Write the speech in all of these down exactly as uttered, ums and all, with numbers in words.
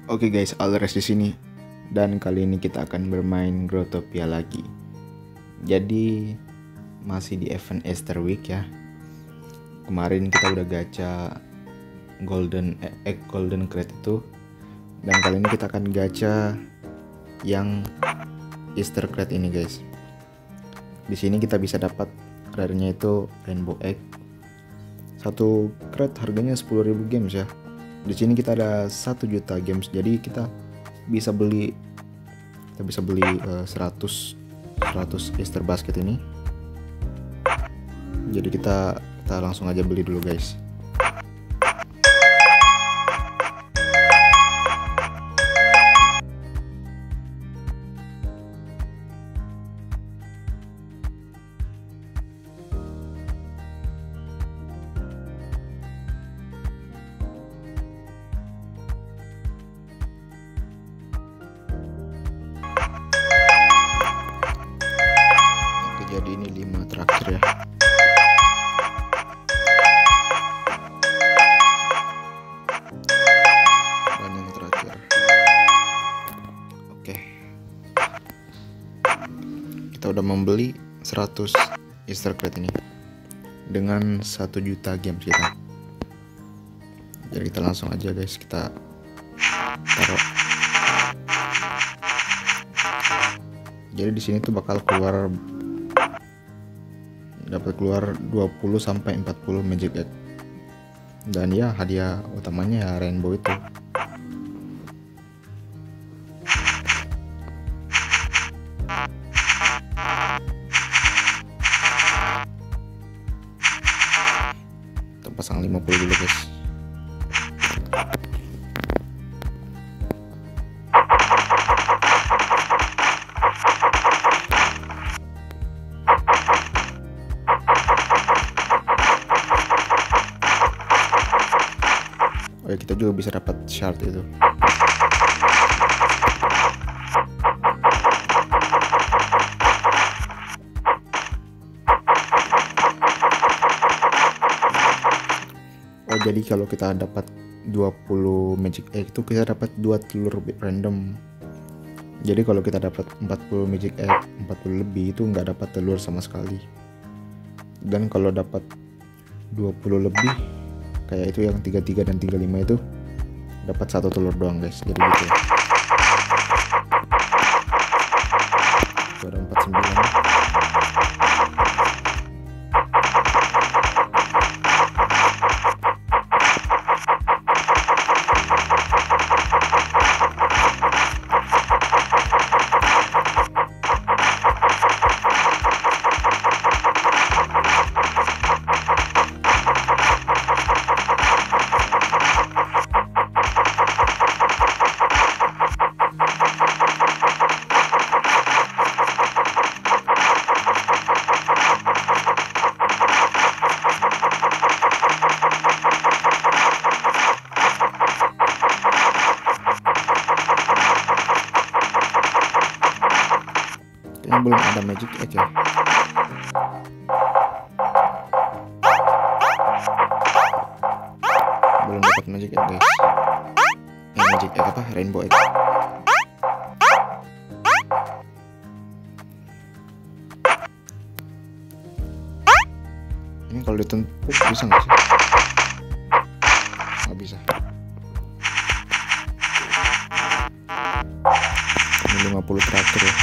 Oke guys, Alres di sini. Dan kali ini kita akan bermain Growtopia lagi. Jadi masih di event Easter Week ya. Kemarin kita udah gacha Golden Egg Golden Crate itu. Dan kali ini kita akan gacha yang Easter Crate ini guys. Di sini kita bisa dapat rare-nya itu Rainbow Egg. Satu crate harganya sepuluh ribu gems ya. Di sini kita ada satu juta gems. Jadi kita bisa beli kita bisa beli uh, seratus Easter basket ini. Jadi kita kita langsung aja beli dulu guys. Jadi ini lima terakhir ya. Dan yang terakhir. Oke. Kita udah membeli seratus Easter Crate ini dengan satu juta gems kita. Jadi kita langsung aja guys, kita taruh. Jadi di sini tuh bakal keluar dapat keluar dua puluh sampai empat puluh magic egg. Dan ya hadiah utamanya ya rainbow itu. Kita pasang lima puluh dulu guys. Oh ya, kita juga bisa dapat shard itu. Oh jadi kalau kita dapat dua puluh magic egg itu kita dapat dua telur random. Jadi kalau kita dapat empat puluh magic egg, empat puluh lebih itu nggak dapat telur sama sekali. Dan kalau dapat dua puluh lebih kayak itu yang tiga puluh tiga dan tiga puluh lima itu dapat satu telur doang guys. Jadi gitu ya. Itu ada empat puluh sembilan. Ini belum ada magic egg ya. Belum dapat magic egg guys. Ini magic egg apa? Rainbow egg. Ini kalau ditumpuk bisa nggak sih? Nggak bisa. Ini lima puluh terakhir ya.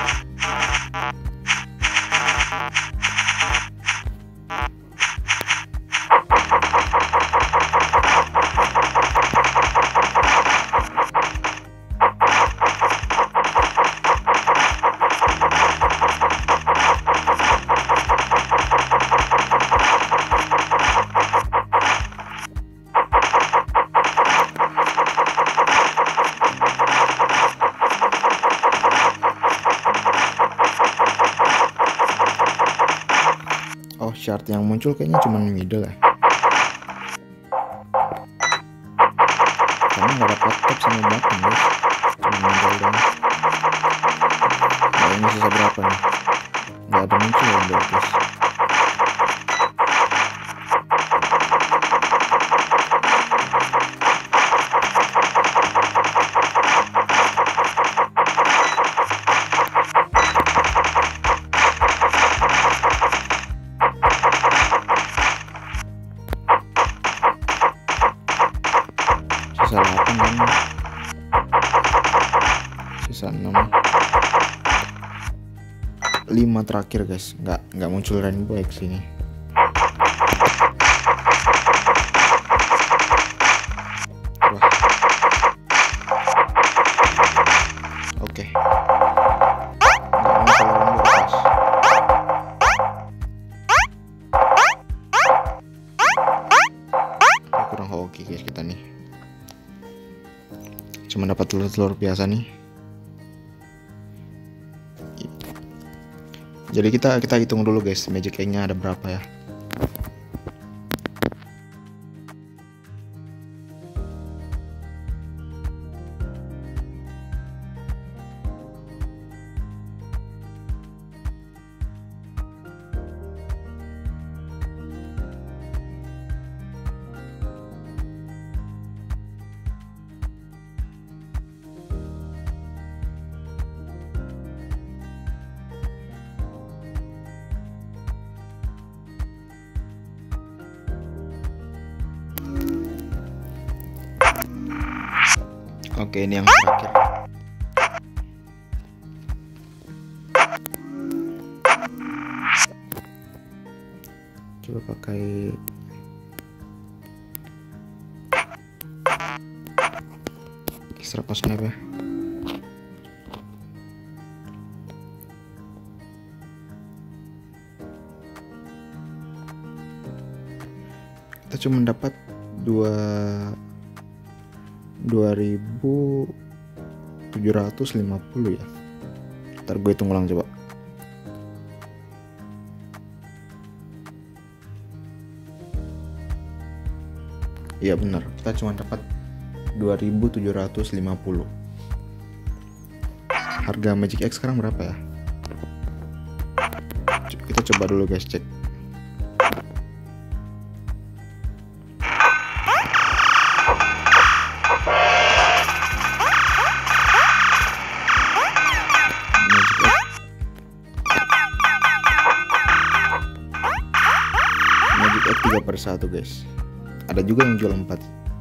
Oh, shard yang muncul kayaknya cuma middle ya. Karena nggak dapat top sama bottom guys, cuma middle doang. Nah ini sisa berapa nih? Nggak ada muncul yang bagus. sisa delapan kan, sisa enam, lima terakhir guys. Nggak nggak muncul rainbow X ini. Wah. Oke. Nggak muncul rainbow guys. Kurang hoki guys kita nih. Cuma dapat telur-telur biasa nih. Jadi kita kita hitung dulu guys, magic egg-nya ada berapa ya. Oke, ini yang terakhir. Coba pakai extra snap ya. Kita cuma dapat dua dua ribu tujuh ratus lima puluh ya. Ntar gue hitung ulang coba. Iya benar, kita cuma dapat dua ribu tujuh ratus lima puluh. Harga Magic X sekarang berapa ya? Kita coba dulu guys, cek. tiga per satu guys. Ada juga yang jual empat.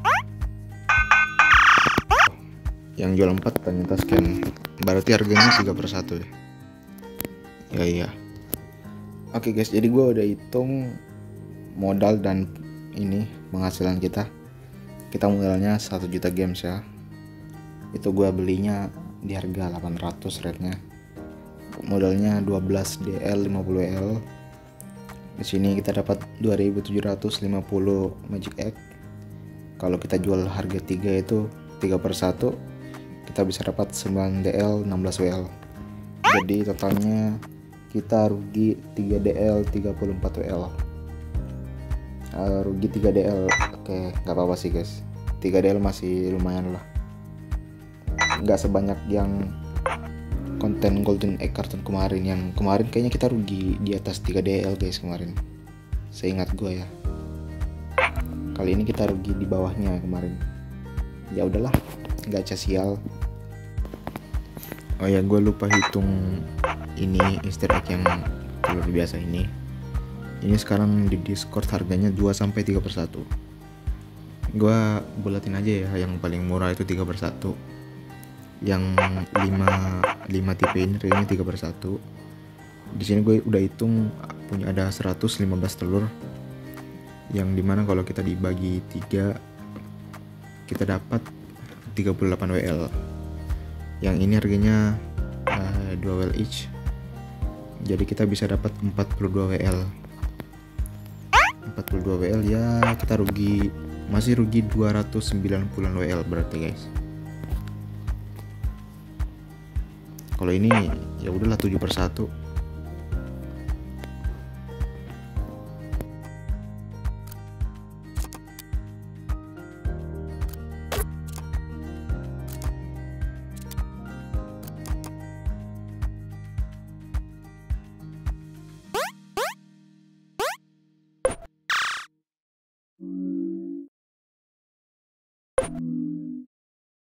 Yang jual empat ternyata scan. Berarti harganya tiga per satu ya. Ya iya. Oke guys, jadi gue udah hitung modal dan ini penghasilan kita. Kita modalnya satu juta gems ya. Itu gue belinya di harga delapan ratus rate-nya. Modalnya dua belas D L lima puluh L. Di sini kita dapat dua ribu tujuh ratus lima puluh Magic Egg. Kalau kita jual harga tiga itu tiga per satu, kita bisa dapat sembilan D L enam belas W L. Jadi totalnya kita rugi tiga D L tiga puluh empat W L. Uh, rugi tiga D L. Oke, nggak apa-apa sih guys. tiga D L masih lumayan lah. Nggak sebanyak yang konten golden egg karton kemarin. Yang kemarin kayaknya kita rugi di atas tiga D L guys kemarin, seingat gue ya. Kali ini kita rugi di bawahnya kemarin. Ya udahlah, gacha sial. Oh ya, gue lupa hitung ini Easter egg yang luar biasa ini. Ini sekarang di Discord harganya dua sampai tiga per satu. Gue bulatin aja ya, yang paling murah itu tiga per satu. Yang lima tipe ini harganya tiga per satu. Di sini gue udah hitung punya ada seratus lima belas telur, yang dimana kalau kita dibagi tiga kita dapat tiga puluh delapan W L. Yang ini harganya uh, dua W L each, jadi kita bisa dapat empat puluh dua W L. empat puluh dua W L ya, kita rugi, masih rugi dua ratus sembilan puluh W L berarti guys. Kalau ini ya udahlah tujuh per satu.